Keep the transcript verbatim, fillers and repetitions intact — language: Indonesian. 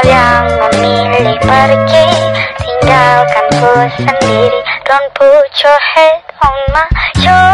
yang memilih pergi, tinggalkanku sendiri. Don't put your head on my shoulder.